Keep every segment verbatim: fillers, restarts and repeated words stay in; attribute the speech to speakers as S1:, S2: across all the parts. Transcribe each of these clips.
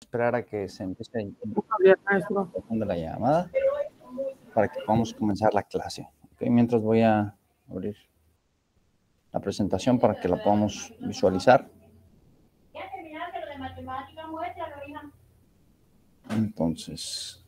S1: esperar a que se empiece
S2: maestro.
S1: la llamada para que podamos comenzar la clase. ¿Okay? Mientras voy a abrir la presentación para que la podamos visualizar. Entonces,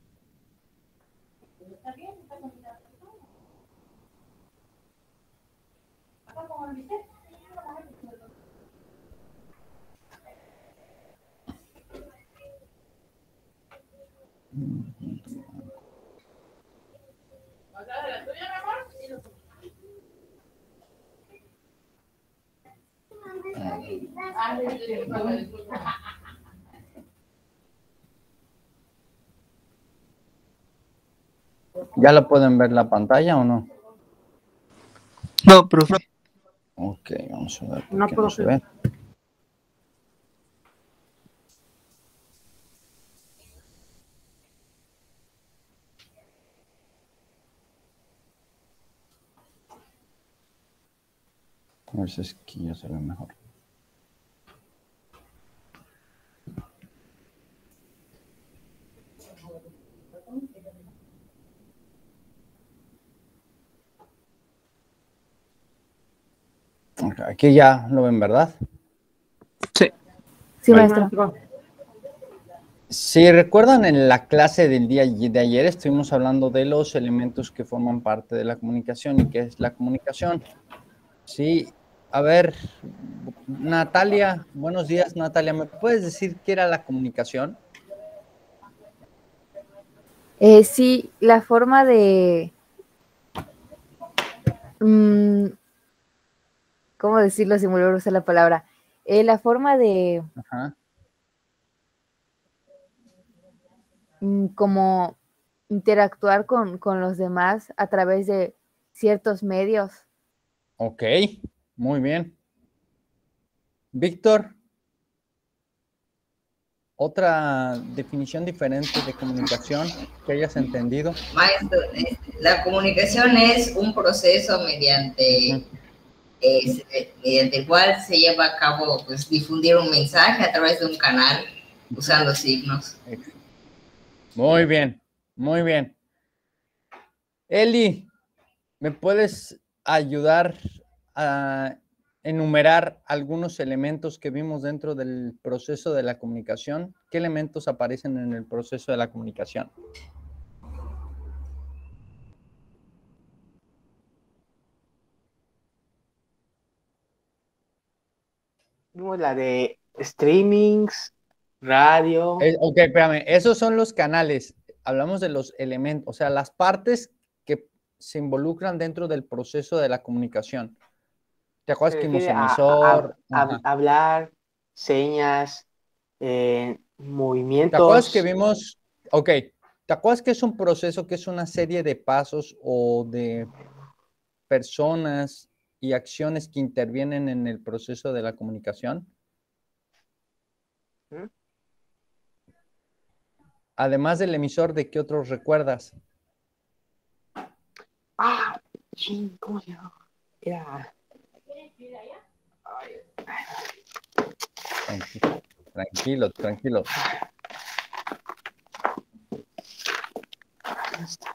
S1: ¿ya la pueden ver la pantalla o no?
S3: No, profe.
S1: Ok, vamos a ver por
S2: No,
S1: qué no se
S2: profe.
S1: ve. A ver si es que ya se ve mejor. Ok, aquí ya lo ven, ¿verdad?
S3: Sí.
S4: Sí,
S1: Vale.
S4: maestro.
S1: Si recuerdan, en la clase del día de ayer estuvimos hablando de los elementos que forman parte de la comunicación y qué es la comunicación. Sí, a ver, Natalia, buenos días, Natalia, ¿me puedes decir qué era la comunicación?
S4: Eh, sí, la forma de... mm, ¿cómo decirlo si me vuelvo a usar la palabra? Eh, la forma de...
S1: Ajá.
S4: mm, como interactuar con, con los demás a través de ciertos medios.
S1: Ok, muy bien. Víctor, otra definición diferente de comunicación que hayas entendido.
S5: Maestro, eh, la comunicación es un proceso mediante,
S1: Ujú.
S5: eh, mediante el cual se lleva a cabo, pues, difundir un mensaje a través de un canal usando signos.
S1: Muy bien, muy bien. Eli, ¿me puedes ayudar a enumerar algunos elementos que vimos dentro del proceso de la comunicación? ¿Qué elementos aparecen en el proceso de la comunicación?
S2: Vimos la de streamings, radio.
S1: Eh, ok, espérame, esos son los canales. Hablamos de los elementos, o sea, las partes que se involucran dentro del proceso de la comunicación. ¿Te acuerdas
S2: Se
S1: que vimos
S2: refiere a, a-
S1: emisor?
S2: a-
S1: Ajá.
S2: a- hablar, señas, eh,
S1: ¿Te acuerdas que
S2: movimientos.
S1: vimos? Ok, ¿te acuerdas que es un proceso que es una serie de pasos o de personas y acciones que intervienen en el proceso de la comunicación?
S2: ¿Mm?
S1: Además del emisor, ¿de qué otros recuerdas?
S2: Ah, ching, ¿cómo se llama? Era.
S1: Tranquilo, tranquilo, tranquilo.
S2: ¿Dónde está?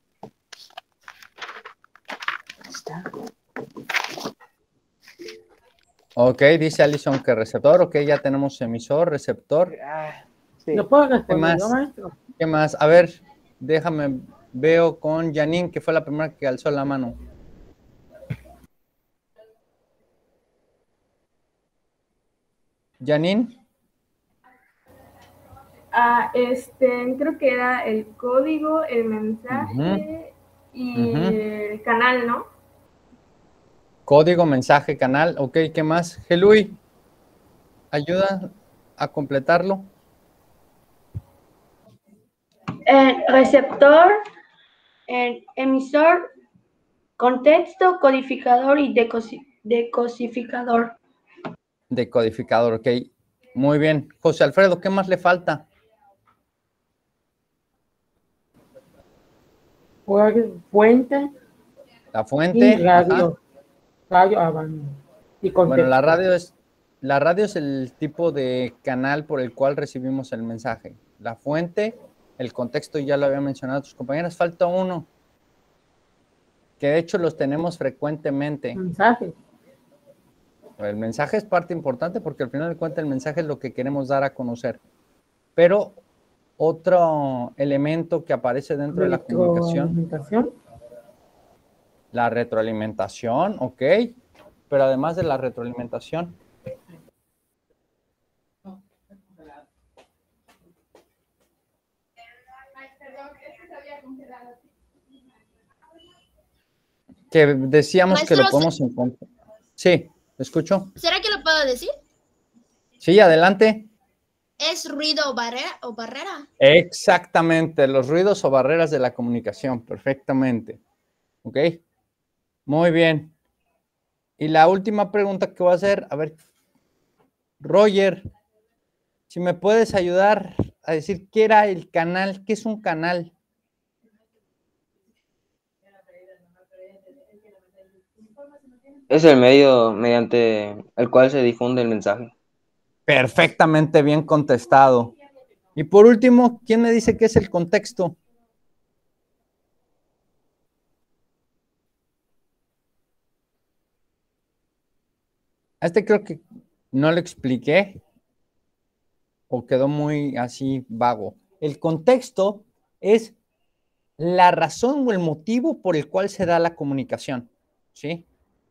S2: ¿Dónde está?
S1: Ok, dice Alison que receptor. Ok, ya tenemos emisor, receptor.
S2: Ah, sí.
S6: ¿Lo puedo
S1: ¿Qué
S6: responder yo,
S1: más?
S6: maestro?
S1: ¿Qué más? A ver, déjame, veo con Janine, que fue la primera que alzó la mano. Janine.
S7: Ah, este, creo que era el código, el mensaje
S1: Ujú.
S7: y
S1: Ujú.
S7: el canal, ¿no?
S1: Código, mensaje, canal. Ok, ¿qué más? Gelui, ayuda a completarlo.
S8: Eh, receptor, eh, emisor, contexto, codificador y decosi- decodificador.
S1: Decodificador, ok. Muy bien. José Alfredo, ¿qué más le falta?
S6: Fuente
S1: La
S6: y
S1: fuente. Ajá.
S6: radio. Radio, ah, bueno. Y
S1: Bueno, la
S6: contexto.
S1: radio es la radio es el tipo de canal por el cual recibimos el mensaje. La fuente, el contexto, ya lo había mencionado tus compañeras. Falta uno, que de hecho los tenemos frecuentemente.
S6: Mensaje.
S1: El mensaje es parte importante porque al final de cuentas el mensaje es lo que queremos dar a conocer. Pero otro elemento que aparece dentro de la comunicación,
S6: Retroalimentación.
S1: la retroalimentación, ok, pero además de la retroalimentación, que decíamos que lo
S9: Maestro,
S1: podemos encontrar. Sí, ¿te escucho?
S9: ¿Será que lo puedo decir?
S1: Sí, adelante.
S9: ¿Es ruido o barrera, o barrera?
S1: Exactamente, los ruidos o barreras de la comunicación, perfectamente. ¿Ok? Muy bien. Y la última pregunta que voy a hacer, a ver, Roger, si me puedes ayudar a decir qué era el canal, qué es un canal.
S2: Es el medio mediante el cual se difunde el mensaje.
S1: Perfectamente bien contestado. Y por último, ¿quién me dice qué es el contexto? A este creo que no lo expliqué o quedó muy así vago. El contexto es la razón o el motivo por el cual se da la comunicación, ¿sí?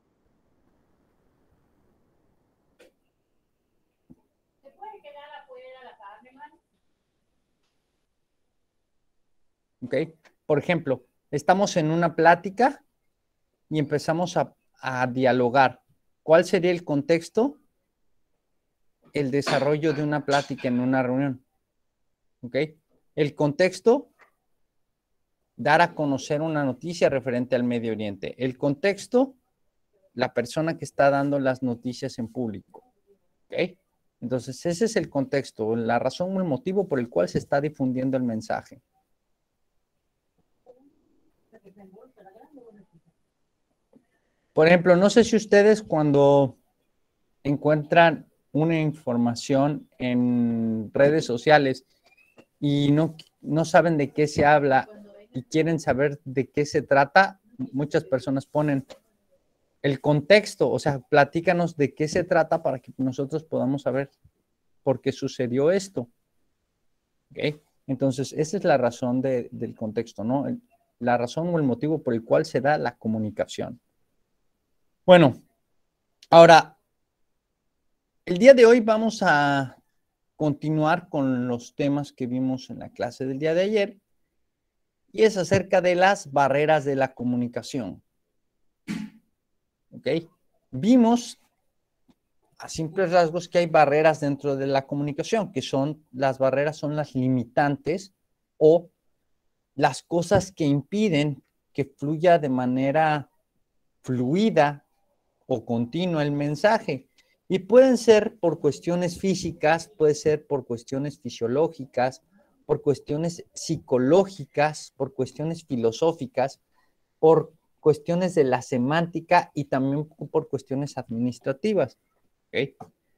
S1: ¿Ok? Por ejemplo, estamos en una plática y empezamos a, a dialogar. ¿Cuál sería el contexto? El desarrollo de una plática en una reunión. ¿Ok? El contexto, dar a conocer una noticia referente al Medio Oriente. El contexto, la persona que está dando las noticias en público. ¿Ok? Entonces, ese es el contexto, la razón o el motivo por el cual se está difundiendo el mensaje. Por ejemplo, no sé si ustedes cuando encuentran una información en redes sociales y no, no saben de qué se habla y quieren saber de qué se trata, muchas personas ponen el contexto, o sea, platícanos de qué se trata para que nosotros podamos saber por qué sucedió esto. ¿Okay? Entonces, esa es la razón de, del contexto, ¿no? La razón o el motivo por el cual se da la comunicación. Bueno, ahora, el día de hoy vamos a continuar con los temas que vimos en la clase del día de ayer y es acerca de las barreras de la comunicación. ¿Ok? Vimos a simples rasgos que hay barreras dentro de la comunicación, que son, las barreras son las limitantes o las cosas que impiden que fluya de manera fluida o continua el mensaje. Y pueden ser por cuestiones físicas, puede ser por cuestiones fisiológicas, por cuestiones psicológicas, por cuestiones filosóficas, por cuestiones de la semántica y también por cuestiones administrativas. ¿Okay?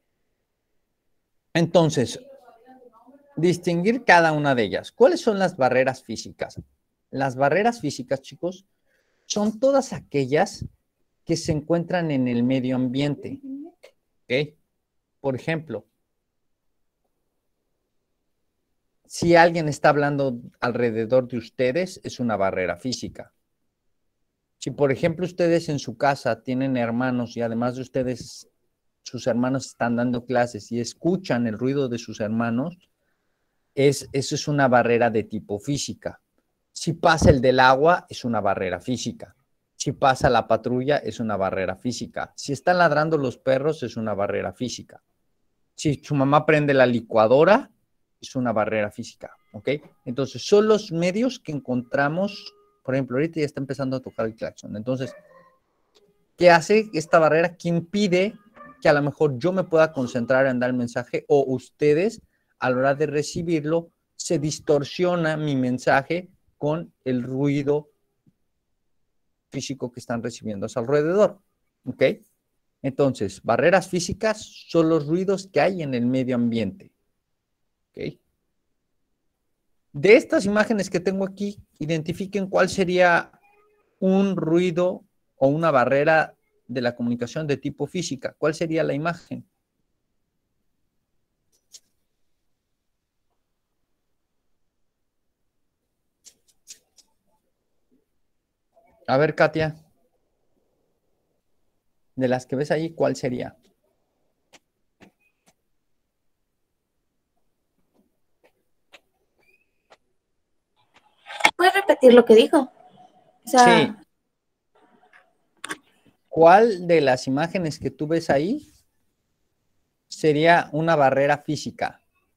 S1: Entonces, distinguir cada una de ellas. ¿Cuáles son las barreras físicas? Las barreras físicas, chicos, son todas aquellas que se encuentran en el medio ambiente. ¿Ok? Por ejemplo, si alguien está hablando alrededor de ustedes, es una barrera física. Si, por ejemplo, ustedes en su casa tienen hermanos y además de ustedes, sus hermanos están dando clases y escuchan el ruido de sus hermanos, es, eso es una barrera de tipo física. Si pasa el del agua, es una barrera física. Si pasa la patrulla, es una barrera física. Si están ladrando los perros, es una barrera física. Si su mamá prende la licuadora, es una barrera física. ¿Ok? Entonces, son los medios que encontramos. Por ejemplo, ahorita ya está empezando a tocar el claxon. Entonces, ¿qué hace esta barrera? Que impide que a lo mejor yo me pueda concentrar en dar el mensaje o ustedes, a la hora de recibirlo, se distorsiona mi mensaje con el ruido físico que están recibiendo a su alrededor. ¿Ok? Entonces, barreras físicas son los ruidos que hay en el medio ambiente. ¿Ok? De estas imágenes que tengo aquí, identifiquen cuál sería un ruido o una barrera de la comunicación de tipo física. ¿Cuál sería la imagen? A ver, Katia. De las que ves ahí, ¿cuál sería?
S10: ¿Puedes repetir lo que dijo? O sea,
S1: Sí. ¿Cuál de las imágenes que tú ves ahí sería una barrera física?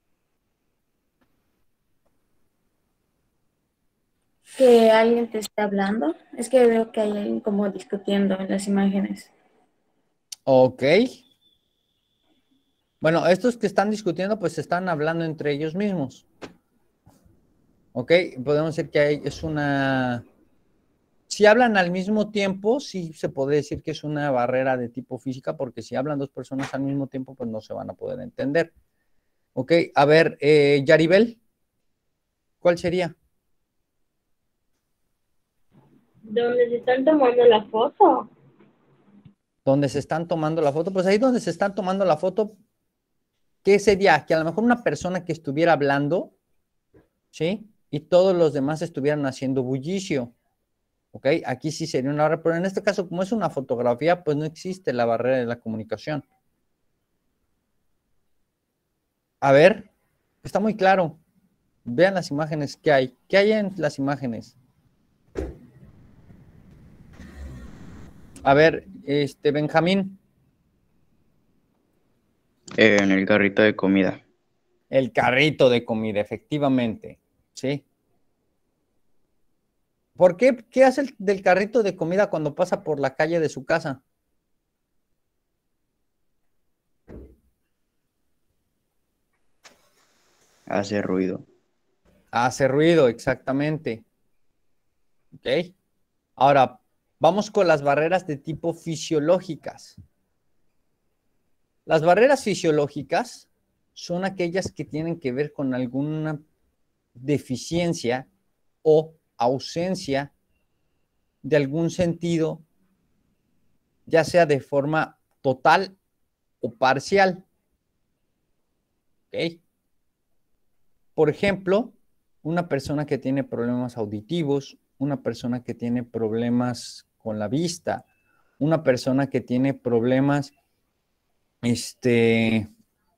S10: que alguien te esté hablando. Es que veo que hay alguien como discutiendo en las imágenes.
S1: Ok. Bueno, estos que están discutiendo, pues están hablando entre ellos mismos. Ok, podemos decir que hay, es una... Si hablan al mismo tiempo, sí se puede decir que es una barrera de tipo física, porque si hablan dos personas al mismo tiempo, pues no se van a poder entender. Ok, a ver, eh, Yaribel, ¿cuál sería?
S7: Donde se están tomando la foto.
S1: Donde se están tomando la foto, pues ahí donde se están tomando la foto, ¿qué sería? Que a lo mejor una persona que estuviera hablando, ¿sí? Y todos los demás estuvieran haciendo bullicio, ¿ok? Aquí sí sería una barrera, pero en este caso, como es una fotografía, pues no existe la barrera de la comunicación. A ver, está muy claro. Vean las imágenes que hay. ¿Qué hay en las imágenes? A ver, este, Benjamín.
S11: Eh, en el carrito de comida.
S1: El carrito de comida, efectivamente, ¿sí? ¿Por qué? ¿Qué hace el del carrito de comida cuando pasa por la calle de su casa?
S11: Hace ruido.
S1: Hace ruido, exactamente. ¿Ok? Ahora, vamos con las barreras de tipo fisiológicas. Las barreras fisiológicas son aquellas que tienen que ver con alguna deficiencia o ausencia de algún sentido, ya sea de forma total o parcial. ¿Ok? Por ejemplo, una persona que tiene problemas auditivos, una persona que tiene problemas con la vista, una persona que tiene problemas este,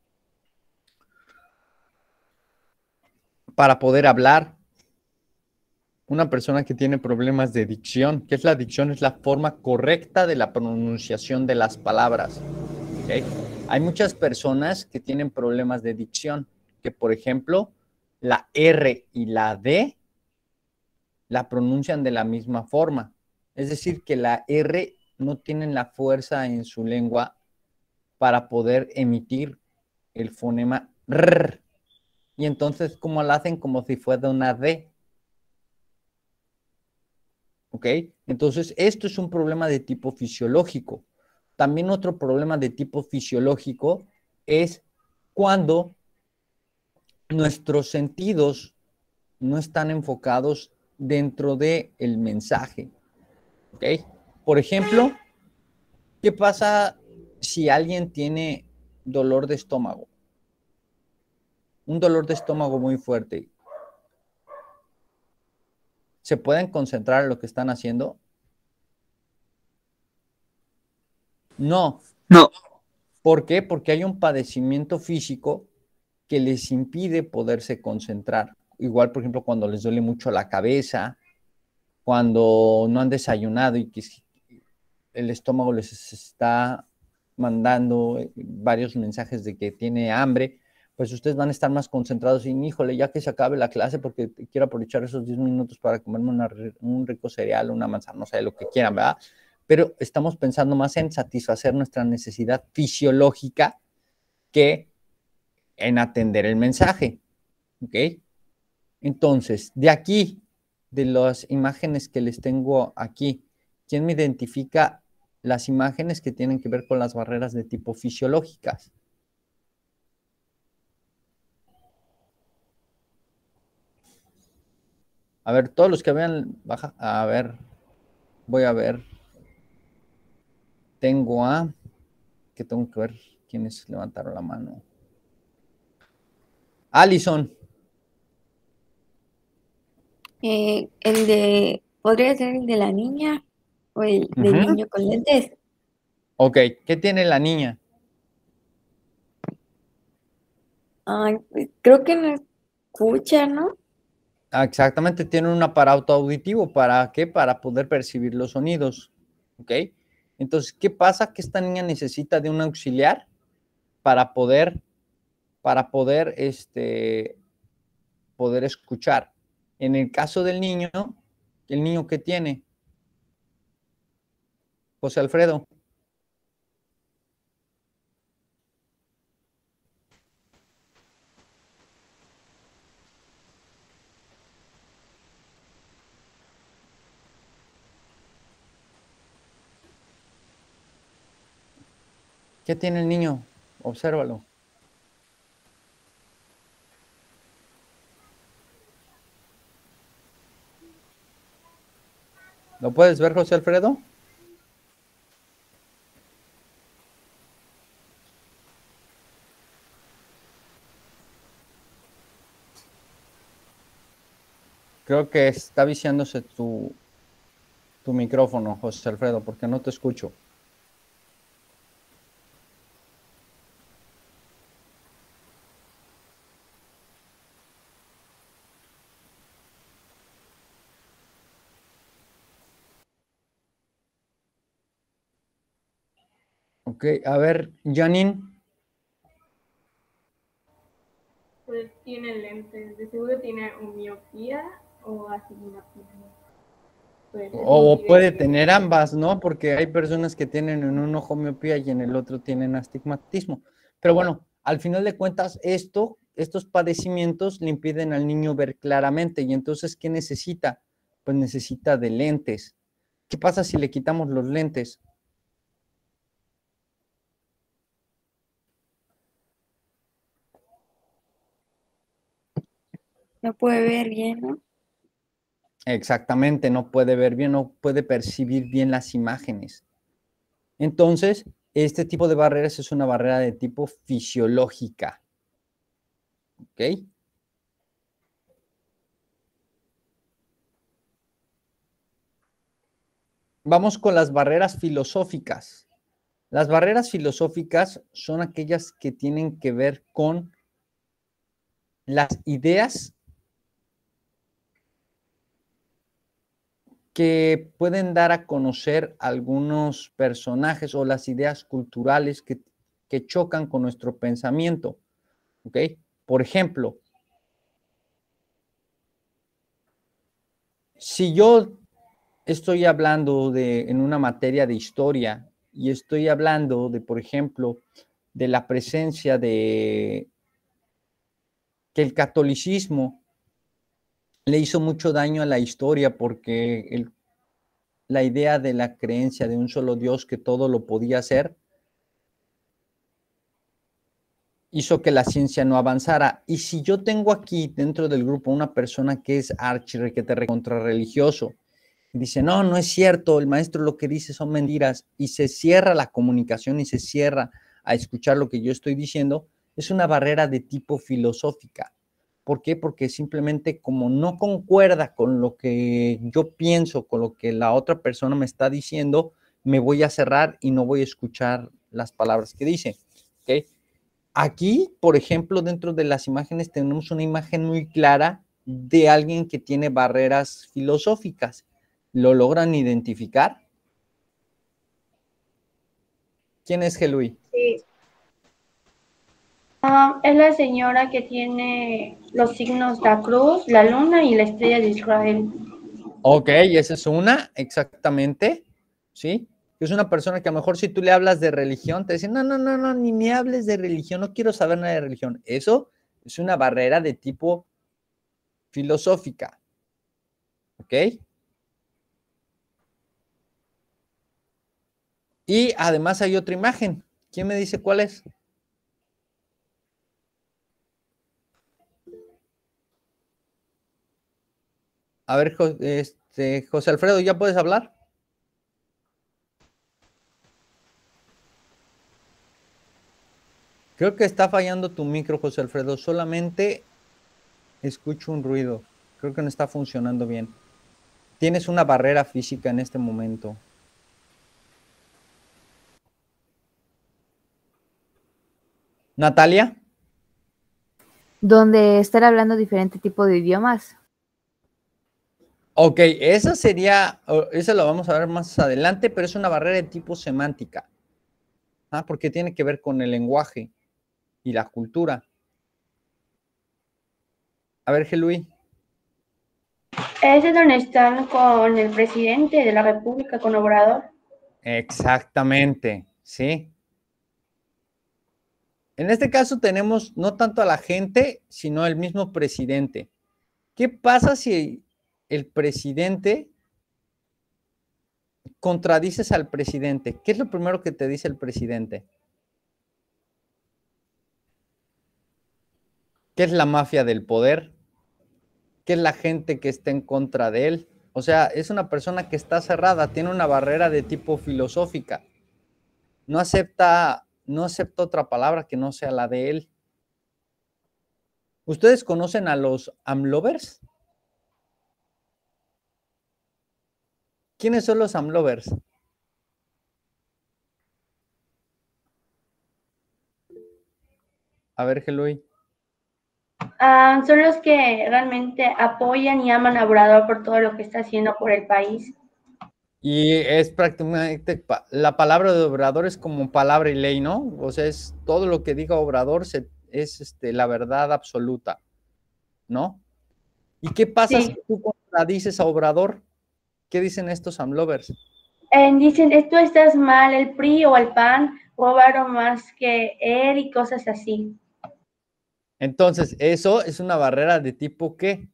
S1: para poder hablar, una persona que tiene problemas de dicción. ¿Qué es la dicción? Es la forma correcta de la pronunciación de las palabras. ¿Okay? Hay muchas personas que tienen problemas de dicción, que por ejemplo, la R y la D la pronuncian de la misma forma. Es decir, que la R no tienen la fuerza en su lengua para poder emitir el fonema R. Y entonces, ¿cómo la hacen? Como si fuera una D. ¿Ok? Entonces, esto es un problema de tipo fisiológico. También otro problema de tipo fisiológico es cuando nuestros sentidos no están enfocados dentro del mensaje. ¿Ok? Por ejemplo, ¿qué pasa si alguien tiene dolor de estómago? Un dolor de estómago muy fuerte. ¿Se pueden concentrar en lo que están haciendo? No.
S3: No.
S1: ¿Por qué? Porque hay un padecimiento físico que les impide poderse concentrar. Igual, por ejemplo, cuando les duele mucho la cabeza, cuando no han desayunado y que el estómago les está mandando varios mensajes de que tiene hambre, pues ustedes van a estar más concentrados y, híjole, ya que se acabe la clase porque quiero aprovechar esos diez minutos para comerme una, un rico cereal, una manzana, no sé, lo que quieran, ¿verdad? Pero estamos pensando más en satisfacer nuestra necesidad fisiológica que en atender el mensaje, ¿ok? Entonces, de aquí, de las imágenes que les tengo aquí, ¿quién me identifica las imágenes que tienen que ver con las barreras de tipo fisiológicas. A ver, todos los que vean, baja, a ver, voy a ver. Tengo a, que tengo que ver quiénes levantaron la mano. Alison.
S10: Eh, el de, podría ser el de la niña o el del
S1: Ujú.
S10: niño con lentes.
S1: Ok, ¿qué tiene la niña?
S10: Ay, pues, creo que no escucha, ¿no?
S1: Ah, exactamente, tiene un aparato auditivo. ¿Para qué? Para poder percibir los sonidos. ¿Ok? Entonces, ¿qué pasa? Que esta niña necesita de un auxiliar para poder, para poder, este, poder escuchar. En el caso del niño, ¿el niño qué tiene? José Alfredo. ¿Qué tiene el niño? Obsérvalo. ¿Lo puedes ver, José Alfredo? Creo que está viciándose tu, tu micrófono, José Alfredo, porque no te escucho. Ok, a ver, Janine.
S7: Pues tiene lentes, de seguro tiene miopía o astigmatismo. Pues es
S1: O
S7: muy
S1: puede
S7: débil.
S1: tener ambas, ¿no? Porque hay personas que tienen en un ojo miopía y en el otro tienen astigmatismo. Pero bueno, al final de cuentas, esto, estos padecimientos le impiden al niño ver claramente. Y entonces, ¿qué necesita? Pues necesita de lentes. ¿Qué pasa si le quitamos los lentes?
S10: No puede ver bien, ¿no?
S1: Exactamente, no puede ver bien, no puede percibir bien las imágenes. Entonces, este tipo de barreras es una barrera de tipo fisiológica. ¿Ok? Vamos con las barreras filosóficas. Las barreras filosóficas son aquellas que tienen que ver con las ideas que pueden dar a conocer algunos personajes o las ideas culturales que, que chocan con nuestro pensamiento. ¿Ok? Por ejemplo, si yo estoy hablando de, en una materia de historia y estoy hablando de, por ejemplo, de la presencia de que el catolicismo le hizo mucho daño a la historia porque el, la idea de la creencia de un solo Dios que todo lo podía hacer hizo que la ciencia no avanzara. Y si yo tengo aquí dentro del grupo una persona que es archirrequete recontra religioso, y dice, no, no es cierto, el maestro lo que dice son mentiras, y se cierra la comunicación y se cierra a escuchar lo que yo estoy diciendo, es una barrera de tipo filosófica. ¿Por qué? Porque simplemente como no concuerda con lo que yo pienso, con lo que la otra persona me está diciendo, me voy a cerrar y no voy a escuchar las palabras que dice. ¿Ok? Aquí, por ejemplo, dentro de las imágenes tenemos una imagen muy clara de alguien que tiene barreras filosóficas. ¿Lo logran identificar? ¿Quién es Gelui?
S8: Sí. Ah, es la señora que tiene los signos de la cruz, la luna y la estrella de Israel.
S1: Ok, esa es una, exactamente, ¿sí? Es una persona que a lo mejor si tú le hablas de religión, te dice, no, no, no, no, ni me hables de religión, no quiero saber nada de religión. Eso es una barrera de tipo filosófica, ¿ok? Y además hay otra imagen. ¿Quién me dice cuál es? A ver, este, José Alfredo, ¿ya puedes hablar? Creo que está fallando tu micro, José Alfredo. Solamente escucho un ruido. Creo que no está funcionando bien. Tienes una barrera física en este momento. Natalia.
S4: Donde estar hablando diferente tipo de idiomas.
S1: Ok, esa sería, esa lo vamos a ver más adelante, pero es una barrera de tipo semántica. Ah, porque tiene que ver con el lenguaje y la cultura. A ver, Gelui.
S8: Ese es donde están con el presidente de la República, con Obrador.
S1: Exactamente, sí. En este caso tenemos no tanto a la gente, sino al mismo presidente. ¿Qué pasa si el presidente contradices al presidente? ¿Qué es lo primero que te dice el presidente? ¿Qué es la mafia del poder? ¿Qué es la gente que está en contra de él? O sea, es una persona que está cerrada, tiene una barrera de tipo filosófica. No acepta, no acepta otra palabra que no sea la de él. ¿Ustedes conocen a los AMLovers? ¿Quiénes son los AMLovers? A ver, Gelui.
S8: Ah, son los que realmente apoyan y aman a Obrador por todo lo que está haciendo por el país.
S1: Y es prácticamente, la palabra de Obrador es como palabra y ley, ¿no? O sea, es todo lo que diga Obrador se, es este, la verdad absoluta, ¿no? ¿Y qué pasa
S8: Sí.
S1: si tú contradices a Obrador? ¿Qué dicen estos AMLovers?
S8: Eh, dicen, tú estás mal, el P R I o el P A N robaron más que él y cosas así.
S1: Entonces, eso es una barrera de tipo ¿qué?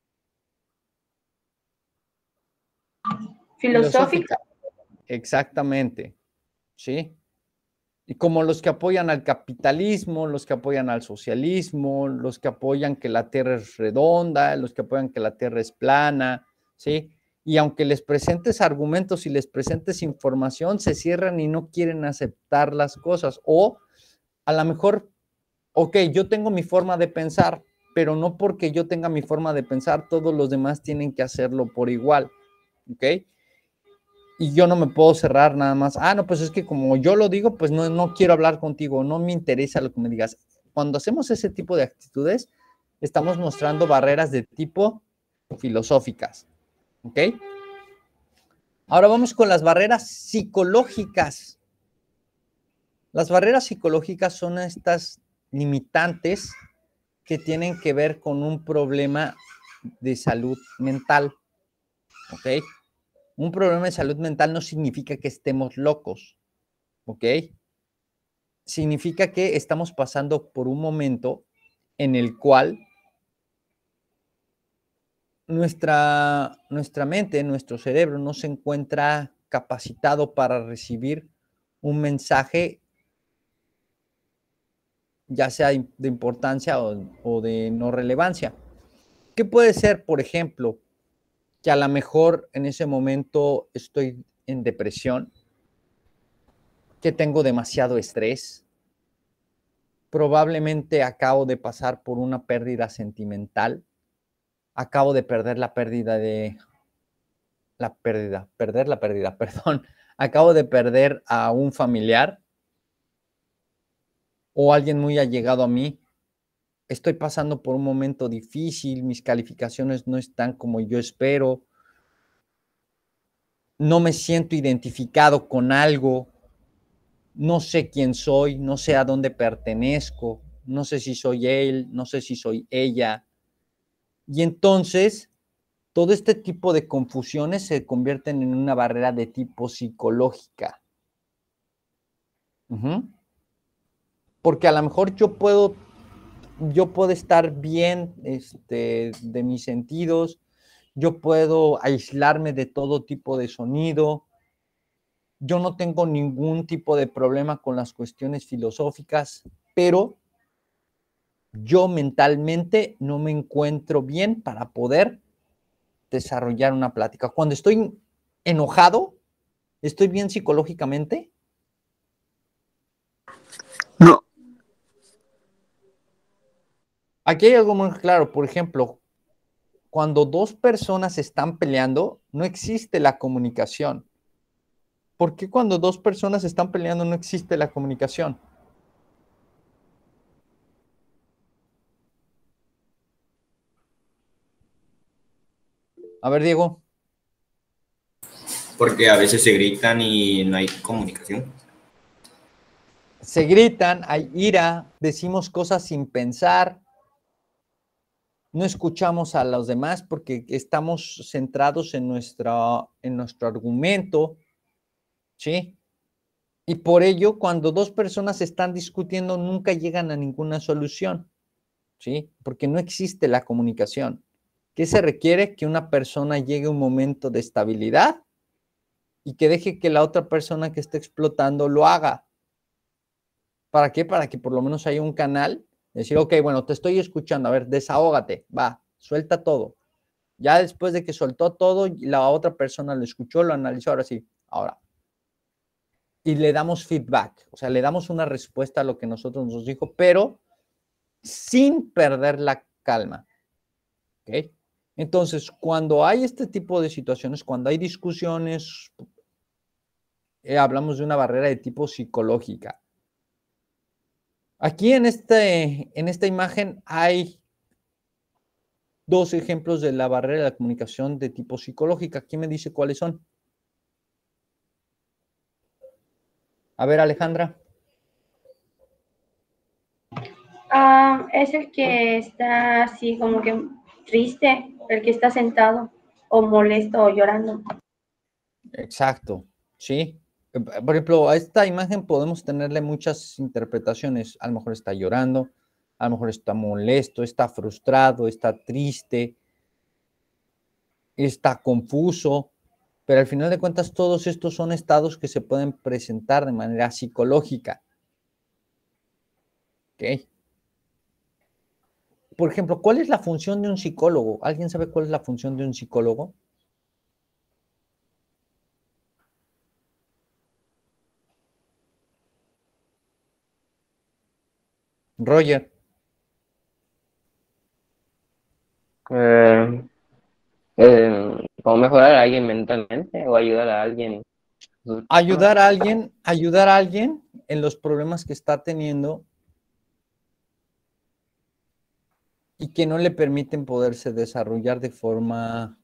S8: Filosófica.
S1: Exactamente, ¿sí? Y como los que apoyan al capitalismo, los que apoyan al socialismo, los que apoyan que la Tierra es redonda, los que apoyan que la Tierra es plana, ¿sí? Y aunque les presentes argumentos y les presentes información, se cierran y no quieren aceptar las cosas. O a lo mejor, ok, yo tengo mi forma de pensar, pero no porque yo tenga mi forma de pensar, todos los demás tienen que hacerlo por igual, ¿ok? Y yo no me puedo cerrar nada más. Ah, no, pues es que como yo lo digo, pues no, no quiero hablar contigo, no me interesa lo que me digas. Cuando hacemos ese tipo de actitudes, estamos mostrando barreras de tipo filosóficas, ¿ok? Ahora vamos con las barreras psicológicas. Las barreras psicológicas son estas limitantes que tienen que ver con un problema de salud mental, ¿ok? Un problema de salud mental no significa que estemos locos, ¿ok? Significa que estamos pasando por un momento en el cual nuestra, nuestra mente, nuestro cerebro no se encuentra capacitado para recibir un mensaje, ya sea de importancia o, o de no relevancia. ¿Qué puede ser, por ejemplo, que a lo mejor en ese momento estoy en depresión, que tengo demasiado estrés, probablemente acabo de pasar por una pérdida sentimental, acabo de perder la pérdida de, la pérdida, perder la pérdida, perdón, acabo de perder a un familiar o alguien muy allegado a mí, estoy pasando por un momento difícil, mis calificaciones no están como yo espero, no me siento identificado con algo, no sé quién soy, no sé a dónde pertenezco, no sé si soy él, no sé si soy ella. Y entonces, todo este tipo de confusiones se convierten en una barrera de tipo psicológica. Uh-huh. Porque a lo mejor yo puedo, yo puedo estar bien este, de mis sentidos, yo puedo aislarme de todo tipo de sonido, yo no tengo ningún tipo de problema con las cuestiones filosóficas, pero yo mentalmente no me encuentro bien para poder desarrollar una plática. Cuando estoy enojado, ¿estoy bien psicológicamente?
S3: No.
S1: Aquí hay algo muy claro. Por ejemplo, cuando dos personas están peleando, no existe la comunicación. ¿Por qué cuando dos personas están peleando no existe la comunicación? A ver, Diego.
S12: Porque a veces se gritan y no hay comunicación.
S1: Se gritan, hay ira, decimos cosas sin pensar, no escuchamos a los demás porque estamos centrados en, nuestra, en nuestro argumento, ¿sí? Y por ello, cuando dos personas están discutiendo, nunca llegan a ninguna solución, ¿sí? Porque no existe la comunicación. ¿Qué se requiere? Que una persona llegue a un momento de estabilidad y que deje que la otra persona que está explotando lo haga. ¿Para qué? Para que por lo menos haya un canal, decir, ok, bueno, te estoy escuchando, a ver, desahógate, va, suelta todo. Ya después de que soltó todo, la otra persona lo escuchó, lo analizó, ahora sí, ahora. Y le damos feedback, o sea, le damos una respuesta a lo que nosotros nos dijo, pero sin perder la calma. ¿Ok? Entonces, cuando hay este tipo de situaciones, cuando hay discusiones, eh, hablamos de una barrera de tipo psicológica. Aquí en, este, en esta imagen hay dos ejemplos de la barrera de la comunicación de tipo psicológica. ¿Quién me dice cuáles son? A ver, Alejandra.
S8: Ah, es el que está así como que triste, el que está sentado o molesto o llorando.
S1: Exacto, sí. Por ejemplo, a esta imagen podemos tenerle muchas interpretaciones. A lo mejor está llorando, a lo mejor está molesto, está frustrado, está triste, está confuso, pero al final de cuentas todos estos son estados que se pueden presentar de manera psicológica. ¿Ok? Por ejemplo, ¿cuál es la función de un psicólogo? ¿Alguien sabe cuál es la función de un psicólogo? Roger.
S2: Eh, eh, ¿Cómo mejorar a alguien mentalmente o ayudar a alguien?
S1: Ayudar a alguien, ayudar a alguien en los problemas que está teniendo y que no le permiten poderse desarrollar de forma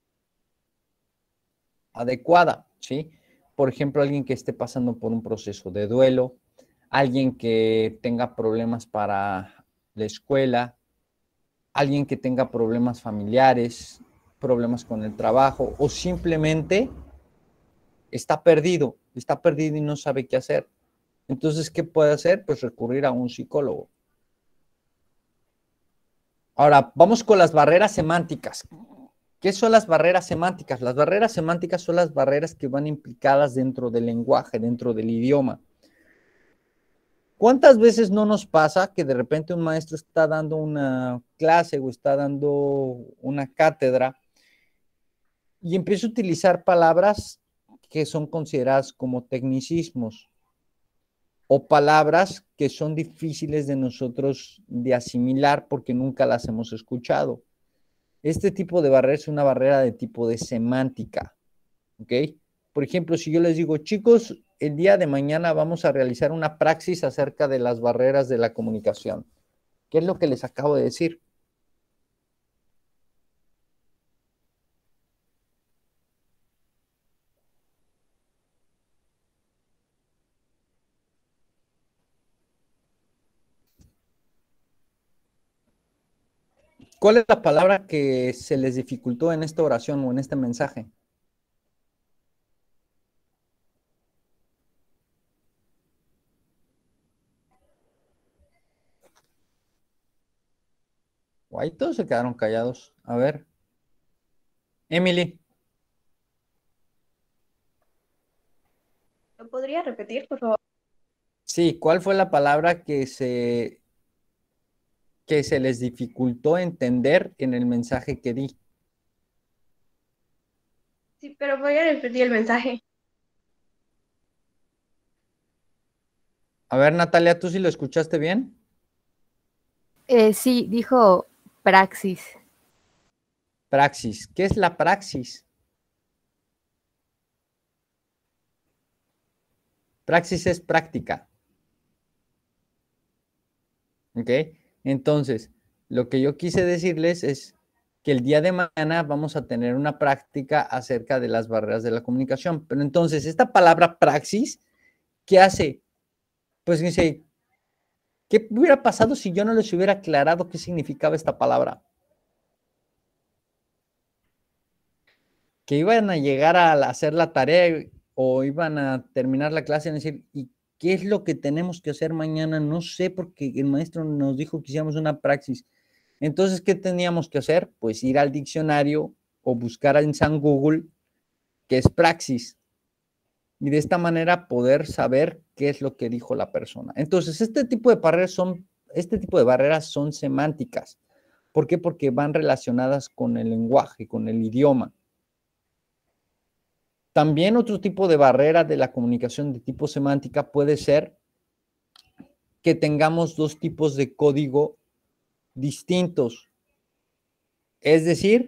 S1: adecuada, ¿sí? Por ejemplo, alguien que esté pasando por un proceso de duelo, alguien que tenga problemas para la escuela, alguien que tenga problemas familiares, problemas con el trabajo o simplemente está perdido, está perdido y no sabe qué hacer. Entonces, ¿qué puede hacer? Pues recurrir a un psicólogo. Ahora, vamos con las barreras semánticas. ¿Qué son las barreras semánticas? Las barreras semánticas son las barreras que van implicadas dentro del lenguaje, dentro del idioma. ¿Cuántas veces no nos pasa que de repente un maestro está dando una clase o está dando una cátedra y empieza a utilizar palabras que son consideradas como tecnicismos o palabras que son difíciles de nosotros de asimilar porque nunca las hemos escuchado? Este tipo de barrera es una barrera de tipo de semántica, ¿ok? Por ejemplo, si yo les digo, chicos, el día de mañana vamos a realizar una praxis acerca de las barreras de la comunicación. ¿Qué es lo que les acabo de decir? ¿Cuál es la palabra que se les dificultó en esta oración o en este mensaje? Ahí todos se quedaron callados. A ver. Emily.
S13: ¿Lo podría repetir, por favor?
S1: Sí, ¿cuál fue la palabra que se, que se les dificultó entender en el mensaje que di?
S13: Sí, pero podría repetir el mensaje.
S1: A ver, Natalia, ¿tú sí lo escuchaste bien?
S4: Eh, sí, dijo praxis.
S1: Praxis. ¿Qué es la praxis? Praxis es práctica. ¿Ok? Entonces, lo que yo quise decirles es que el día de mañana vamos a tener una práctica acerca de las barreras de la comunicación. Pero entonces, esta palabra praxis, ¿qué hace? Pues dice, ¿qué hubiera pasado si yo no les hubiera aclarado qué significaba esta palabra? Que iban a llegar a hacer la tarea o iban a terminar la clase y decir, ¿y qué es lo que tenemos que hacer mañana? No sé, porque el maestro nos dijo que hiciéramos una praxis. Entonces, ¿qué teníamos que hacer? Pues ir al diccionario o buscar en San Google qué es praxis. Y de esta manera poder saber qué es lo que dijo la persona. Entonces, este tipo de barreras son, este tipo de barreras son semánticas. ¿Por qué? Porque van relacionadas con el lenguaje, con el idioma. También otro tipo de barrera de la comunicación de tipo semántica puede ser que tengamos dos tipos de código distintos. Es decir,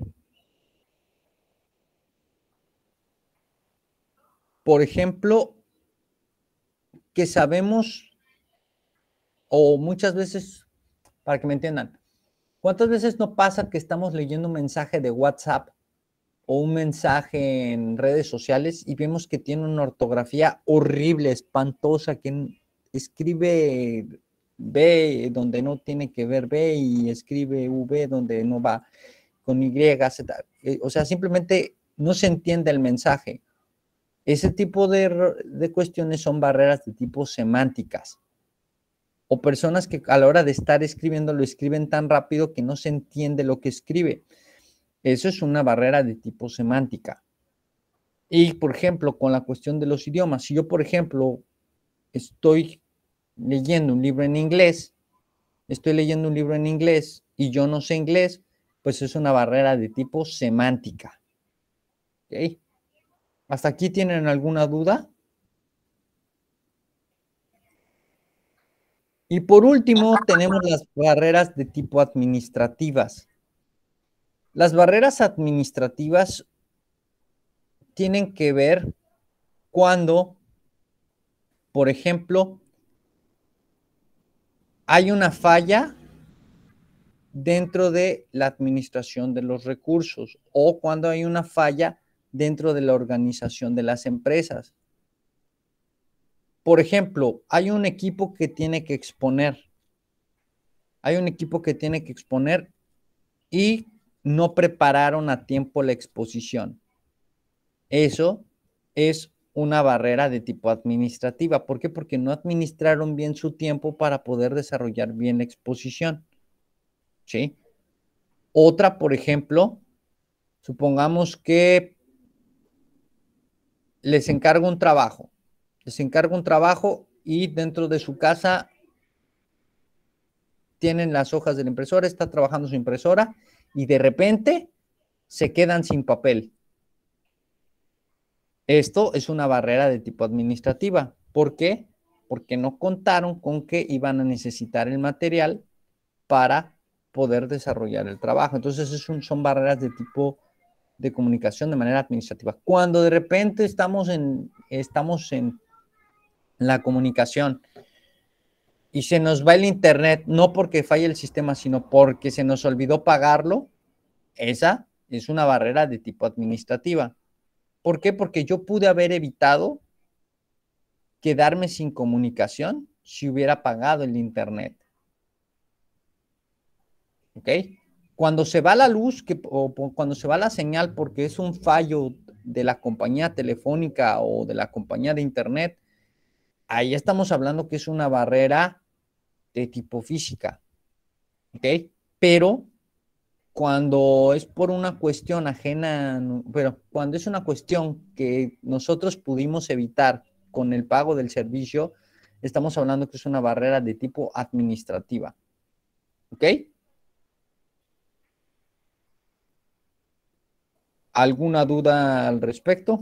S1: por ejemplo, que sabemos, o muchas veces, para que me entiendan, ¿cuántas veces no pasa que estamos leyendo un mensaje de WhatsApp o un mensaje en redes sociales y vemos que tiene una ortografía horrible, espantosa, que escribe B donde no tiene que ver B y escribe V donde no va, con Y, Z, o sea, simplemente no se entiende el mensaje? Ese tipo de, de cuestiones son barreras de tipo semánticas. O personas que a la hora de estar escribiendo lo escriben tan rápido que no se entiende lo que escribe. Eso es una barrera de tipo semántica. Y, por ejemplo, con la cuestión de los idiomas, si yo, por ejemplo, estoy leyendo un libro en inglés, estoy leyendo un libro en inglés y yo no sé inglés, pues es una barrera de tipo semántica. ¿Ok? ¿Hasta aquí tienen alguna duda? Y por último, tenemos las barreras de tipo administrativas. Las barreras administrativas tienen que ver cuando, por ejemplo, hay una falla dentro de la administración de los recursos o cuando hay una falla dentro de la organización de las empresas. Por ejemplo, hay un equipo que tiene que exponer. Hay un equipo que tiene que exponer y no prepararon a tiempo la exposición. Eso es una barrera de tipo administrativa. ¿Por qué? Porque no administraron bien su tiempo para poder desarrollar bien la exposición. ¿Sí? Otra, por ejemplo, supongamos que les encargo un trabajo. Les encargo un trabajo y dentro de su casa tienen las hojas de la impresora, está trabajando su impresora y de repente se quedan sin papel. Esto es una barrera de tipo administrativa. ¿Por qué? Porque no contaron con que iban a necesitar el material para poder desarrollar el trabajo. Entonces, es un, son barreras de tipo de comunicación de manera administrativa. Cuando de repente estamos en, estamos en la comunicación y se nos va el internet, no porque falle el sistema, sino porque se nos olvidó pagarlo, esa es una barrera de tipo administrativa. ¿Por qué? Porque yo pude haber evitado quedarme sin comunicación si hubiera pagado el internet. ¿Ok? Cuando se va la luz que, o cuando se va la señal porque es un fallo de la compañía telefónica o de la compañía de internet, ahí estamos hablando que es una barrera de tipo física. ¿Ok? Pero cuando es por una cuestión ajena, pero cuando es una cuestión que nosotros pudimos evitar con el pago del servicio, estamos hablando que es una barrera de tipo administrativa. ¿Ok? ¿Alguna duda al respecto?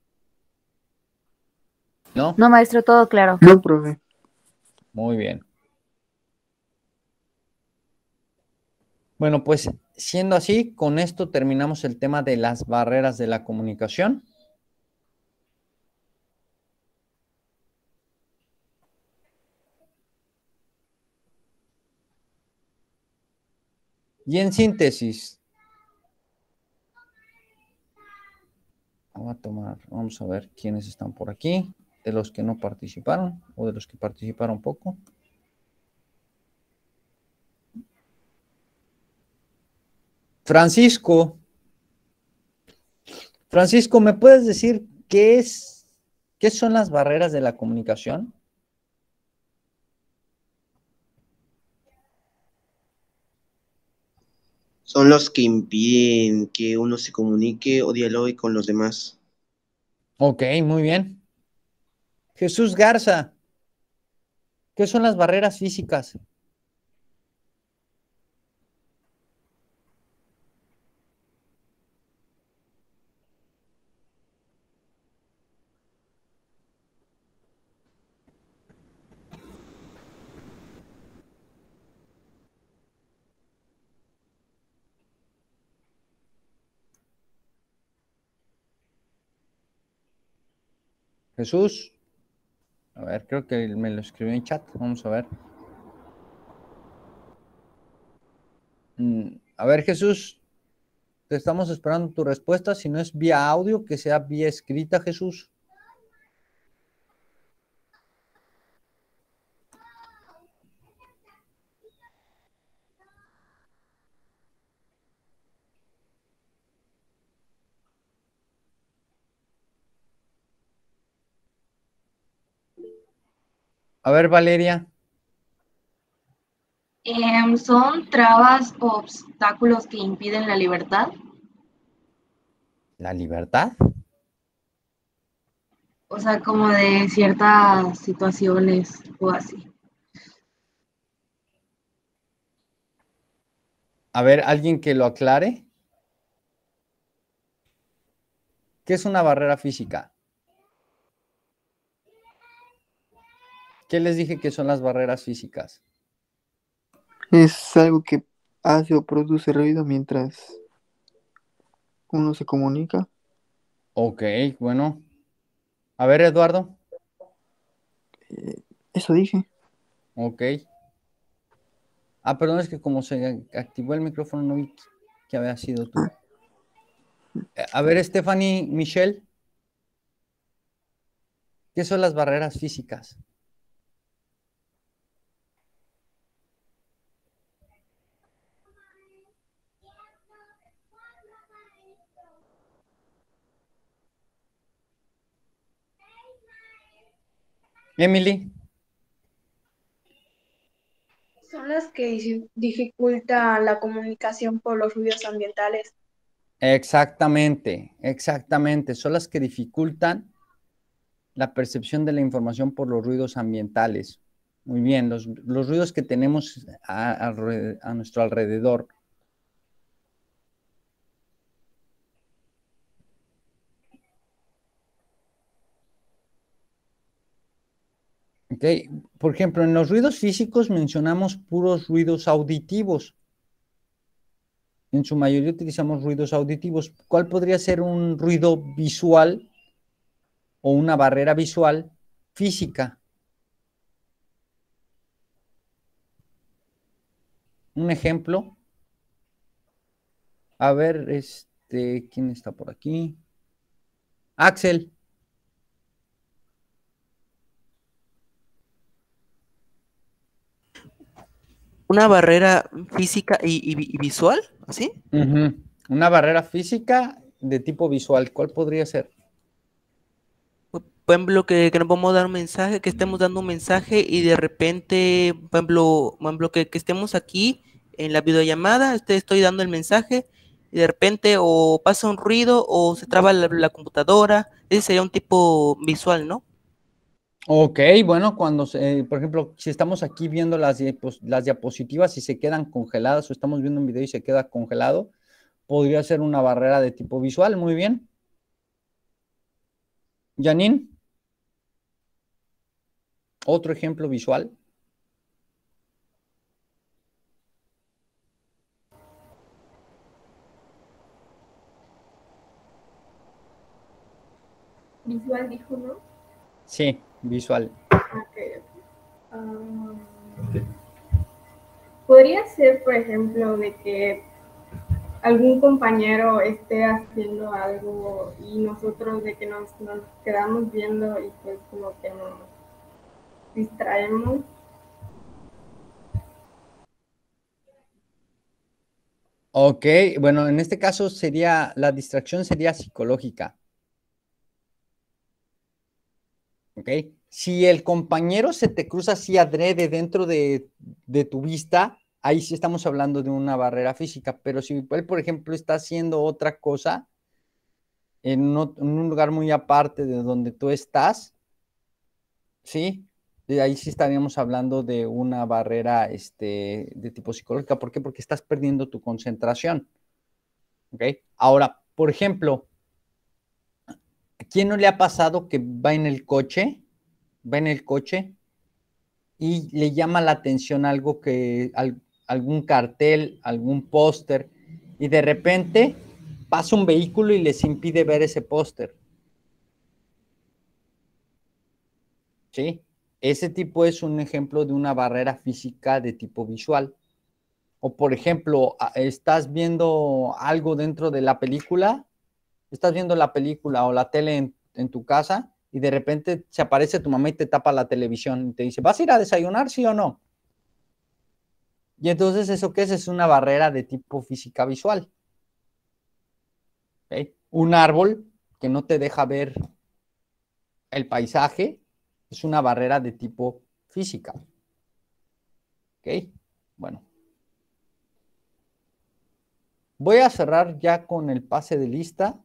S1: ¿No?
S4: No, maestro, todo claro.
S3: No, profe.
S1: Muy bien. Bueno, pues siendo así, con esto terminamos el tema de las barreras de la comunicación. Y en síntesis, voy a tomar, vamos a ver quiénes están por aquí, de los que no participaron o de los que participaron poco. Francisco, Francisco, ¿me puedes decir qué es, qué son las barreras de la comunicación?
S14: Son los que impiden que uno se comunique o dialogue con los demás.
S1: Ok, muy bien. Jesús Garza, ¿qué son las barreras físicas? Jesús, a ver, creo que me lo escribió en chat, vamos a ver. Mm, A ver, Jesús, te estamos esperando tu respuesta, si no es vía audio, que sea vía escrita, Jesús. A ver, Valeria.
S10: Em, ¿son trabas o obstáculos que impiden la libertad?
S1: ¿La libertad?
S10: O sea, como de ciertas situaciones o así.
S1: A ver, alguien que lo aclare. ¿Qué es una barrera física? ¿Qué les dije que son las barreras físicas?
S3: Es algo que hace o produce ruido mientras uno se comunica.
S1: Ok, bueno. A ver, Eduardo.
S3: Eh, eso dije.
S1: Ok. Ah, perdón, es que como se activó el micrófono no vi que había sido tú. Eh, A ver, Stephanie, Michelle. ¿Qué son las barreras físicas? Emily.
S13: Son las que difi- dificultan la comunicación por los ruidos ambientales.
S1: Exactamente, exactamente. Son las que dificultan la percepción de la información por los ruidos ambientales. Muy bien, los, los ruidos que tenemos a, a, a nuestro alrededor. Okay. Por ejemplo, en los ruidos físicos mencionamos puros ruidos auditivos. En su mayoría utilizamos ruidos auditivos. ¿Cuál podría ser un ruido visual o una barrera visual física? Un ejemplo. A ver, este, ¿quién está por aquí? Axel.
S15: Una barrera física y, y- y visual, ¿así?
S1: Uh-huh. Una barrera física de tipo visual. ¿Cuál podría ser?
S15: Por ejemplo, que, que no podemos dar un mensaje, que estemos dando un mensaje y de repente, por ejemplo, por ejemplo que, que estemos aquí en la videollamada, este, estoy dando el mensaje y de repente o pasa un ruido o se traba la, la computadora. Ese sería un tipo visual, ¿no?
S1: Ok, bueno, cuando, se- por ejemplo, si estamos aquí viendo las, diapos- las diapositivas y se quedan congeladas o estamos viendo un video y se queda congelado, podría ser una barrera de tipo visual. Muy bien. Janine, otro ejemplo visual.
S7: Visual dijo, ¿no?
S1: Sí, visual.
S7: Ok, ok. Ah, podría ser, por ejemplo, de que algún compañero esté haciendo algo y nosotros de que nos, nos quedamos viendo y pues como que nos distraemos.
S1: Ok, bueno, en este caso sería, la distracción sería psicológica. Ok, si el compañero se te cruza así adrede dentro de, de tu vista, ahí sí estamos hablando de una barrera física, pero si él, por ejemplo, está haciendo otra cosa en, ot- en un lugar muy aparte de donde tú estás, ¿sí? De ahí sí estaríamos hablando de una barrera este, de tipo psicológica. ¿Por qué? Porque estás perdiendo tu concentración. ¿Ok? Ahora, por ejemplo, ¿a quién no le ha pasado que va en el coche, va en el coche y le llama la atención algo que, al- algún cartel, algún póster, y de repente pasa un vehículo y les impide ver ese póster? ¿Sí? Ese tipo es un ejemplo de una barrera física de tipo visual. O por ejemplo, a- estás viendo algo dentro de la película, estás viendo la película o la tele en, en tu casa y de repente se aparece tu mamá y te tapa la televisión y te dice, ¿vas a ir a desayunar, sí o no? Y entonces, ¿eso qué es? Es una barrera de tipo física visual. ¿Ok? Un árbol que no te deja ver el paisaje es una barrera de tipo física. ¿Ok? Bueno, voy a cerrar ya con el pase de lista.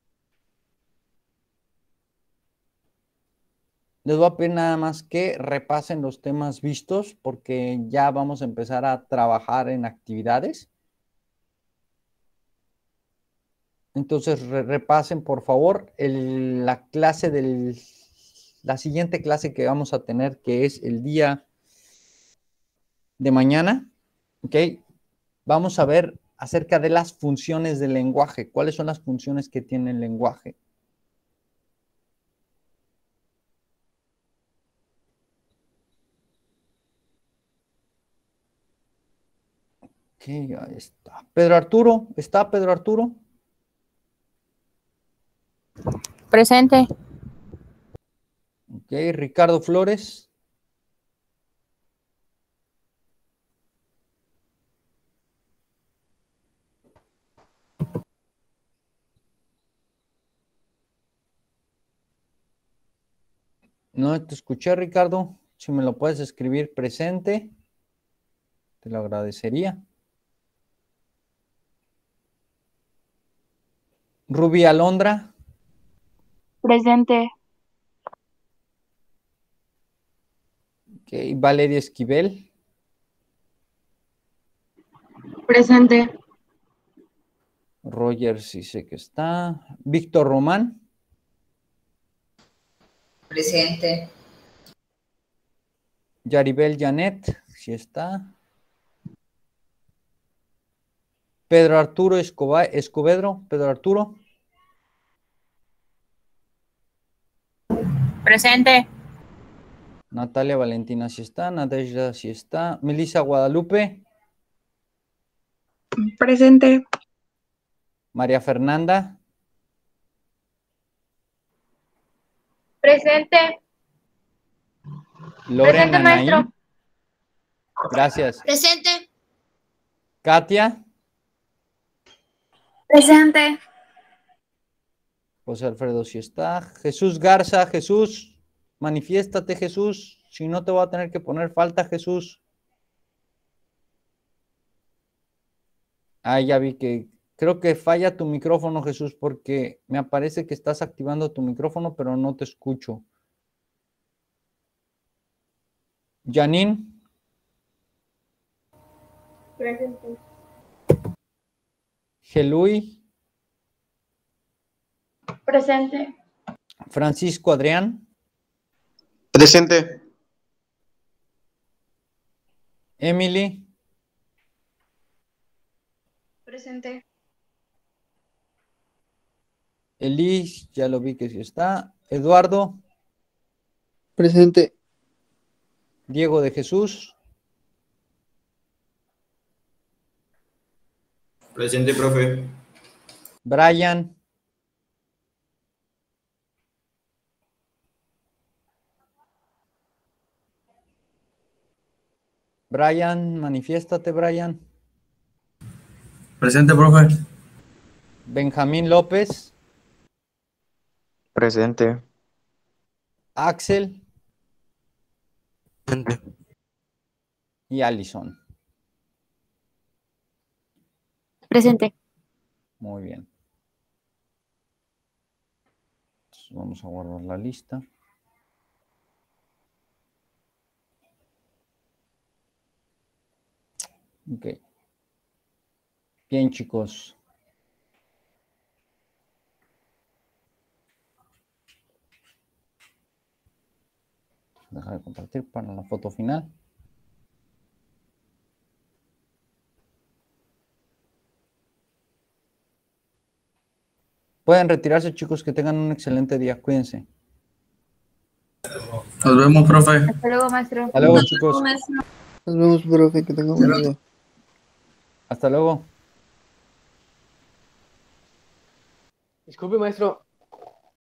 S1: Les voy a pedir nada más que repasen los temas vistos porque ya vamos a empezar a trabajar en actividades. Entonces re- repasen por favor el- la clase del, la siguiente clase que vamos a tener, que es el día de mañana. ¿Ok? Vamos a ver acerca de las funciones del lenguaje. ¿Cuáles son las funciones que tiene el lenguaje? Ok, ahí está. Pedro Arturo, ¿está Pedro Arturo?
S16: Presente.
S1: Ok, Ricardo Flores. No te escuché, Ricardo. Si me lo puedes escribir presente, te lo agradecería. Rubí Alondra.
S17: Presente.
S1: Ok, Valeria Esquivel.
S17: Presente.
S1: Roger, sí sé que está. Víctor Román.
S5: Presente.
S1: Yaribel Janet, sí está. Pedro Arturo Escoba- Escobedo. Pedro Arturo.
S16: Presente.
S1: Natalia Valentina, sí está. Nadezhda, sí está. Melissa Guadalupe.
S17: Presente.
S1: María Fernanda.
S8: Presente.
S1: Lorena
S8: Presente, maestro.
S1: Naim. Gracias.
S9: Presente.
S1: Katia.
S10: Presente.
S1: José Alfredo, sí está. Jesús Garza, Jesús, manifiéstate, Jesús. Si no, te voy a tener que poner falta, Jesús. Ah, ya vi que creo que falla tu micrófono, Jesús, porque me aparece que estás activando tu micrófono, pero no te escucho. Janine,
S7: Presente.
S1: Gelui,
S8: Presente.
S1: Francisco Adrián,
S14: Presente.
S1: Emily,
S13: Presente.
S1: Elis, ya lo vi que sí está. Eduardo,
S3: Presente.
S1: Diego de Jesús,
S12: Presente, profe.
S1: Brian, Brian, manifiéstate, Brian.
S12: Presente, profe.
S1: Benjamín López,
S11: Presente.
S1: Axel
S15: Presente.
S1: y Allison.
S16: Presente.
S1: Muy bien. Entonces vamos a guardar la lista. Ok. Bien, chicos. Dejar de compartir para la foto final. Pueden retirarse, chicos, que tengan un excelente día. Cuídense.
S12: Nos vemos, profe.
S4: Hasta luego, maestro.
S1: Hasta luego, chicos.
S3: Nos vemos, profe, que tengan buen día.
S1: Hasta luego.
S6: Disculpe, maestro.